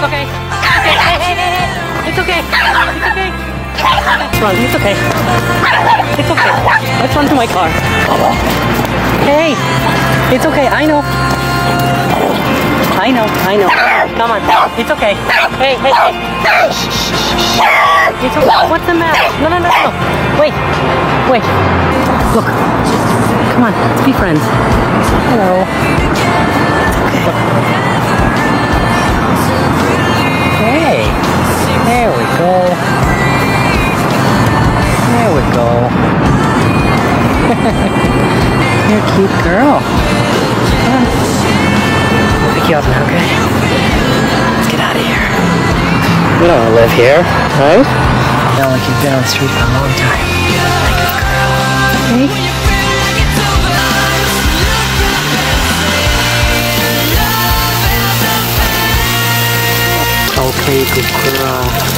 It's okay. It's okay. It's okay. Run. It's okay. It's okay. Let's run to my car. Hey. It's okay. I know. I know. I know. Come on. It's okay. Hey. Hey. Hey. It's okay. What's the matter? No, no, no, no. Wait. Wait. Look. Come on. Let's be friends. Hello. It's okay. Hey. There we go. There we go. You're a cute girl. Come on. I'll pick you up now, okay? Let's get out of here. We don't want to live here, right? No, like you've been on the street for a long time. Like a girl. Hey? Okay, good girl.